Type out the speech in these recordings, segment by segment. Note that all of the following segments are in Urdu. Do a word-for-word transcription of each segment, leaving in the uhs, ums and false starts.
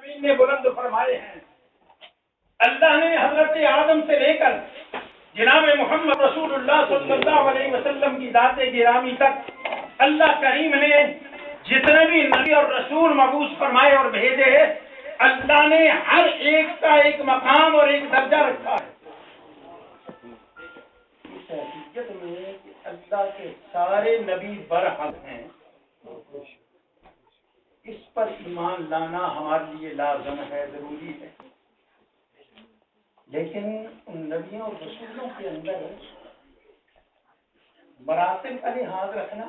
نے بلند فرمائے ہیں۔ اللہ نے حضرت آدم سے لے کر جناب محمد رسول اللہ صلی اللہ علیہ وسلم کی ذات گرامی تک اللہ کریم نے جتنے بھی نبی اور رسول مبعوث فرمائے اور بھیجے، اللہ نے ہر ایک کا ایک مقام اور ایک درجہ رکھا ہے۔ اس حقیقت میں کہ اللہ کے سارے نبی برحق ہیں، اس پر ایمان لانا ہمارے لیے لازم ہے، ضروری ہے۔ لیکن ان نبیوں اور رسولوں کے اندر مراتب کا لحاظ رکھنا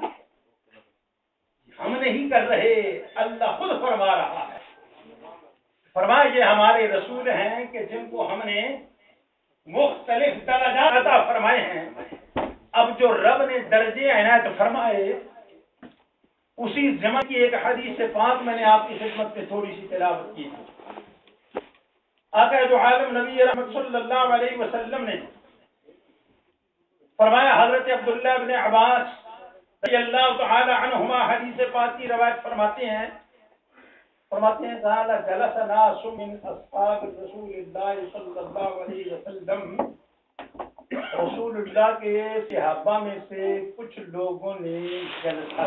ہم نہیں کر رہے، اللہ خود فرما رہا ہے۔ فرمائے یہ ہمارے رسول ہیں کہ جن کو ہم نے مختلف درجات عطا فرمائے ہیں۔ اب جو رب نے درجے عنایت فرمائے، اسی زمن کی ایک حدیث پاک میں نے آپ کی خدمت میں تھوڑی سی تلاوت کی تھی۔ آقا دو عالم نبی رحمت صلی اللہ علیہ وسلم نے فرمایا، حضرت عبداللہ بن عباس رضی اللہ تعالی عنہما حدیث پاک کی روایت فرماتے ہیں فرماتے ہیں قال جلس ناس من اصحاب رسول اللہ صلی اللہ علیہ وسلم، رسول اللہ کے صحابہ میں سے کچھ لوگوں نے جلسہ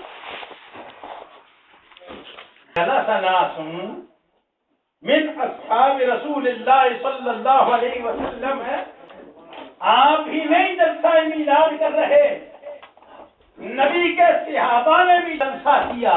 جلس ناس من اصحاب رسول اللہ صلی اللہ علیہ وسلم ہے۔ آپ ہی نہیں جلسہ میلاد کر رہے، نبی کے صحابہ نے بھی جلسہ کیا۔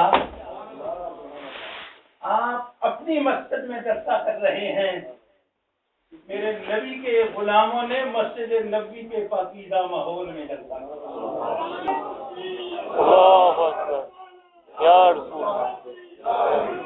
آپ اپنی مسجد میں جلسہ کر رہے ہیں، میرے نبی کے غلاموں نے مسجد نبی کے پاکیزہ ماحول میں جلسہ کیا۔ اللہ اکبر یا رسول اللہ۔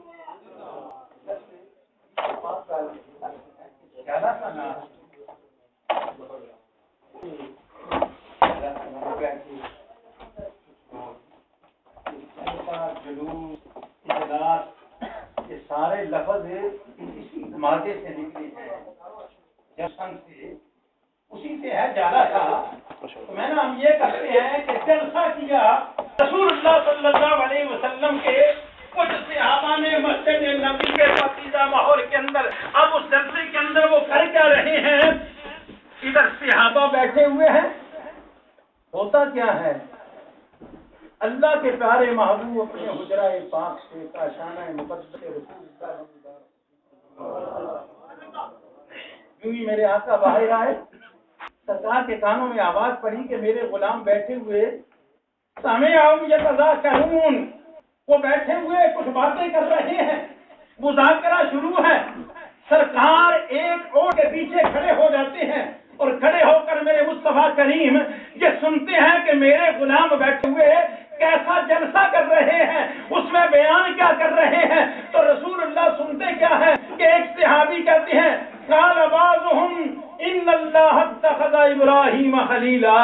جلوس، اجلاس، یہ سارے لفظ اسی مادے سے نکلے ہیں، جشن سے، اسی سے ہے جالا تھا۔ تو میں نے ہم یہ کہتے ہیں کہ جلسہ کیا رسول اللہ صلی اللہ علیہ وسلم کے کچھ صحابہ نے مسجد نبی کے پاکیزہ ماحول کے اندر۔ اب اس جلسے کے اندر وہ کر کیا رہے ہیں؟ ادھر صحابہ بیٹھے ہوئے ہیں، ہوتا کیا ہے؟ اللہ کے پیارے محبوب اپنے حجرہ پاک سے کاشانہ مقدس رسول اللہ یوں ہی میرے آقا باہر آئے، سرکار کے کانوں میں آواز پڑی کہ میرے غلام بیٹھے ہوئے سامعون یتذاکرون، وہ بیٹھے ہوئے کچھ باتیں کر رہے ہیں، مذاکرہ شروع ہے۔ سرکار ایک اور کے پیچھے کھڑے ہو جاتے ہیں اور کھڑے ہو کر میرے مصطفیٰ کریم یہ سنتے ہیں کہ میرے غلام بیٹھے ہوئے کیسا جلسہ کر رہے ہیں، اس میں بیان کیا کر رہے ہیں۔ تو رسول اللہ سنتے کیا ہے کہ ایک صحابی کہتے ہیں قال بعضهم ان اللہ اتخذ ابراہیم خلیلا۔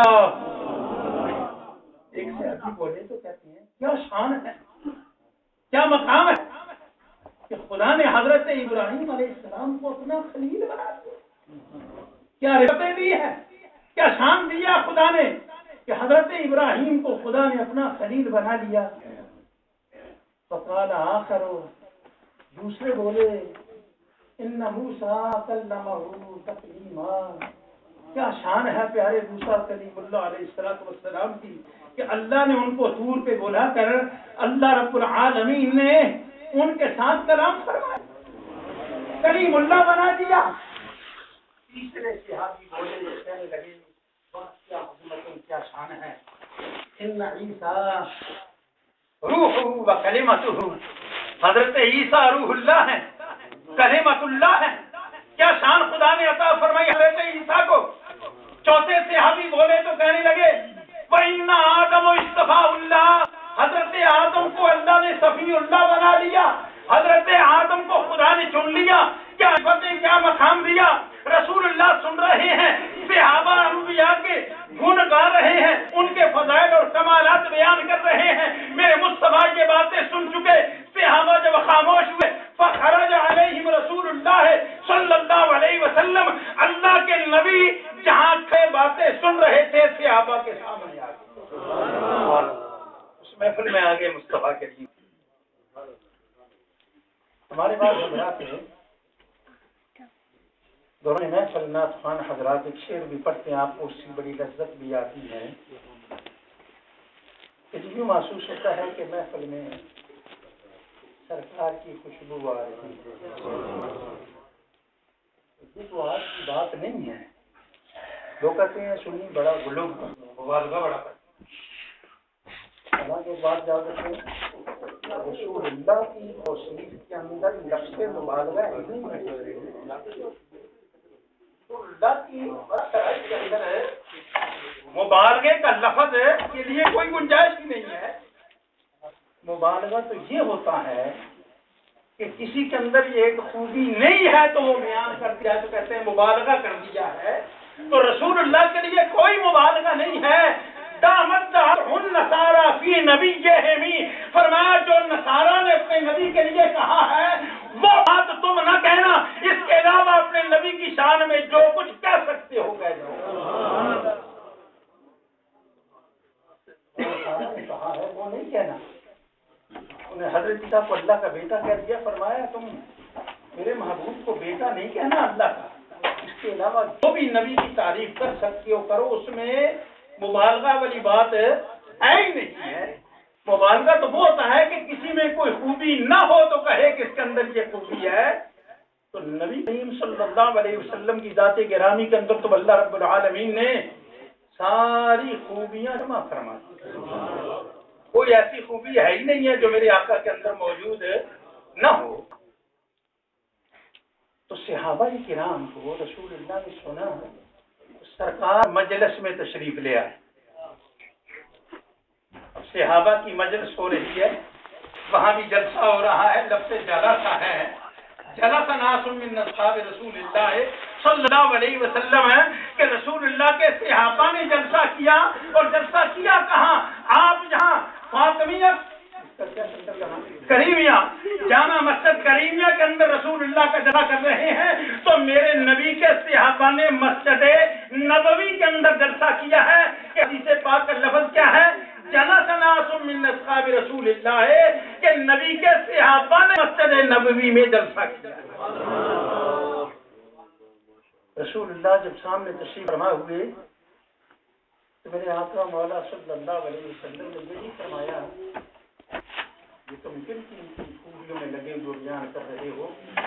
ایک صحابی بولے تو کہتے ہیں کیا شان ہے، کیا مقام ہے کہ خدا نے حضرت ابراہیم علیہ السلام کو اپنا خلیل بنا دیا، کیا رتبے دی ہے، کیا شان دیا خدا نے کہ حضرت ابراہیم کو خدا نے اپنا خلیل بنا لیا۔ فقال آخر، دوسرے بولے ان موسیٰ کلمہ تکلیما، کیا شان ہے پیارے موسیٰ کلیم اللہ علیہ السلام کی کہ اللہ نے ان کو طور پہ بلا کر اللہ رب العالمین نے ان کے ساتھ کلام فرمایا، کلیم اللہ بنا دیا۔ تیسرے صحابی بولے، یہ کہنے لگے کیا عظمت، کیا شان ہے، ان عیسیٰ روح و کلمتہ، حضرت عیسیٰ روح اللہ ہے، کلمت اللہ ہے، کیا شان خدا نے عطا فرمائی حضرت عیسیٰ کو۔ چوتھے صحابی بولے تو کہنے لگے وَإِنَّ آدَمَ اصْطَفَاهُ اللَّهُ، حضرت آدم کو اللہ نے صفی اللہ بنا لیا، حضرت آدم کو خدا نے چن لیا، کیا فتح کیا مقام دیا۔ رسول اللہ سن رہے ہیں، صحابہ انبیاء کے گن گا رہے ہیں، ان کے فضائل اور کمالات بیان کر رہے ہیں۔ میرے مصطفیٰ یہ باتیں سن چکے، صحابہ جب خاموش ہوئے فخرج علیہم رسول اللہ صلی اللہ علیہ وسلم، اللہ کے نبی جہاں کھڑے باتیں سن رہے تھے صحابہ کے سامنے آ گئے، اس محفل میں آگے مصطفیٰ کے لیے ہمارے پاس حضرات ہیں دوران محفل نعت خوان حضرات ایک شعر بھی پڑھتے ہیں، آپ کو اس کی بڑی لذت بھی آتی ہے کہ یوں محسوس ہوتا ہے کہ محفل میں سرکار کی خوشبو آ رہی ہے۔ یہ تو آج کی بات نہیں ہے، لوگ کہتے ہیں سنی بڑا غلو مبالغہ بڑا کرتا، حالانکہ بات یاد رکھیں رسول اللہ کی توصیف کے اندر لفظ مبالغہ نہیں ہے، اللہ کی کے اندر مبالغے کا لفظ کے لیے کوئی گنجائش ہی نہیں ہے۔ مبالغہ تو یہ ہوتا ہے کہ کسی کے اندر یہ ایک خوبی نہیں ہے تو وہ بیان کر دیا تو کہتے ہیں مبالغہ کر دیا ہے، تو رسول اللہ کے لیے کوئی مبالغہ نہیں ہے۔ دامت ہن نصارا فی نبیہم، فرمایا جو نصارا نے اپنے نبی کے لیے کہا ہے وہ بات تم نہ کہنا، اس کے علاوہ اپنے نبی کی شان میں جو کچھ کہہ سکتے ہو کہہ جاؤ۔ کہا ہے وہ نہیں کہنا، انہیں حضرت عیسیٰ کو اللہ کا بیٹا کہہ دیا، فرمایا تم میرے محبوب کو بیٹا نہیں کہنا اللہ کا، اس کے علاوہ جو بھی نبی کی تعریف کر سکتے ہو کرو، اس میں مبالغہ والی بات ہے ہی نہیں ہے۔ مبالغہ تو وہ ہوتا ہے کہ کسی میں کوئی خوبی نہ ہو تو کہے کہ اس کے اندر یہ خوبی ہے۔ تو نبی کریم صلی اللہ علیہ وسلم کی ذات گرامی کے اندر تو اللہ رب العالمین نے ساری خوبیاں جمع فرما دی، کوئی ایسی خوبی ہے ہی نہیں ہے جو میرے آقا کے اندر موجود نہ ہو۔ تو صحابہ کرام کو رسول اللہ نے سنا سرکار مجلس میں تشریف لے آئے، صحابہ کی مجلس ہو رہی ہے، وہاں بھی جلسہ ہو رہا ہے، لفظ جلسہ ہے، جلس ناس من اصحاب رسول اللہ صلی اللہ علیہ وسلم ہے کہ رسول اللہ کے صحابہ نے جلسہ کیا، اور جلسہ کیا کہاں؟ آپ جہاں فاطمیہ کریمیہ جامع مسجد کریمیہ کے اندر رسول اللہ کا جلسہ کر رہے ہیں، تو میرے نبی کے صحابہ نے مسجد نبوی کے اندر جلسہ کیا ہے کہ حدیث پاک کا لفظ کیا ہے؟ جلس ناس من اصحاب رسول اللہ، کہ نبی کے صحابہ نے مسجد نبوی میں جلسہ کیا۔ رسول اللہ جب سامنے تشریف فرما ہوئے تو میرے آقا مولا صلی اللہ علیہ وسلم نے یہ نہیں فرمایا یہ تم کن کن خوبیوں میں لگے ہوئے بیان کر رہے ہو،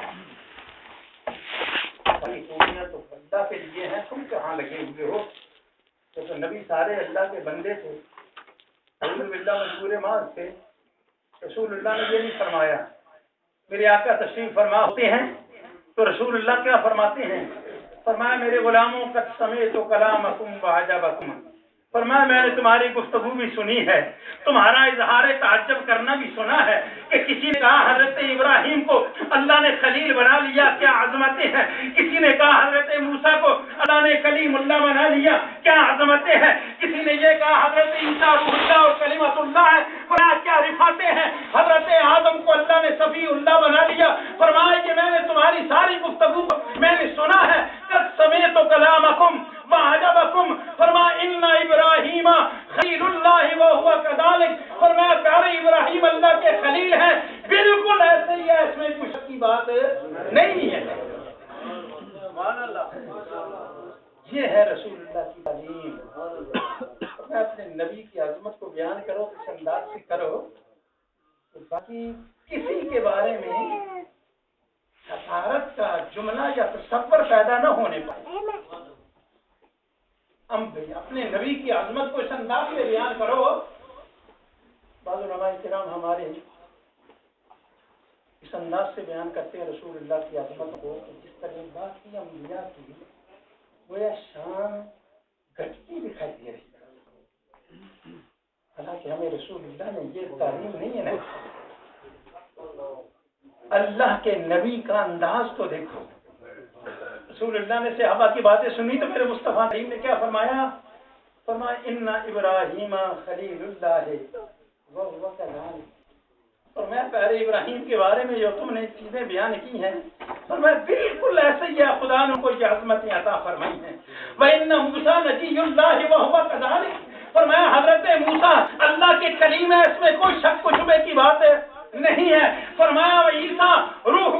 خوبیاں تو اللہ کے لیے ہیں، تم کہاں لگے ہوئے ہو؟ تو نبی سارے اللہ کے بندے تھے، الحمدللہ مجبور معاذ تھے۔ رسول اللہ نے یہ نہیں فرمایا۔ میرے آقا تشریف فرما ہوتے ہیں تو رسول اللہ کیا فرماتے ہیں؟ فرمایا میرے غلاموں قد سمعت کلامکم وعجبکم، فرمایا میں نے تمہاری گفتگو بھی سنی ہے، تمہارا اظہار تعجب کرنا بھی سنا ہے کہ کسی نے کہا حضرت ابراہیم کو اللہ نے خلیل بنا لیا، کیا عظمتیں ہیں، کسی نے کہا حضرت موسیٰ کو اللہ نے کلیم اللہ بنا لیا، کیا عظمتیں ہیں، کسی نے یہ کہا حضرت عیسیٰ روح اللہ اور کلمۃ اللہ ہے، فرمایا کیا رفاتیں ہیں، حضرت آدم کو اللہ نے صفی اللہ بنا لیا، فرمایا کہ میں نے تمہاری ساری گفتگو میں نے سنا ہے، قد سمعت کلامکم وعجبکم، فرمایا ان ابراہیم خلیل اللہ وہو کذالک، فرمایا پیارے ابراہیم اللہ کے خلیل ہیں، بالکل ایسے ہی ہے، اس میں کچھ شک کی بات نہیں ہے۔ سبحان اللہ، یہ ہے رسول اللہ کی تعلیم۔ میں اپنے نبی کی عظمت کو بیان کرو اس انداز سے کرو تو باقی کسی کے بارے میں حقارت کا جملہ یا تصور پیدا نہ ہونے پائے۔ ہم اپنے نبی کی عظمت کو اس انداز میں بیان کرو۔ بعض علماء کرام ہمارے اس انداز سے بیان کرتے ہیں رسول اللہ کی عظمت کو کہ جس طرح باقی انبیاء کی وہ شان گھٹتی دکھائی دے رہی ہے، حالانکہ ہمیں رسول اللہ نے یہ تعلیم نہیں ہے نا۔ اللہ کے نبی کا انداز تو دیکھو، رسول اللہ نے صحابہ کی باتیں سنی تو میرے مصطفیٰ کریم نے کیا فرمایا؟ فرمایا ان ابراہیم خلیل اللہ وہو کذالک، اور میں پیارے ابراہیم کے بارے میں جو تم نے چیزیں بیان کی ہیں اور میں بالکل ایسے ہی خدا نے کو یہ عظمتیں عطا فرمائی ہیں۔ وَإِنَّ مُوسَىٰ نَبِيُّ اللَّهِ وَهُوَ كَذَٰلِكَ، فرمایا حضرت موسیٰ اللہ کے کلیم ہے، اس میں کوئی شک و شبہ کی بات نہیں ہے. فرمایا وہ عیسیٰ روح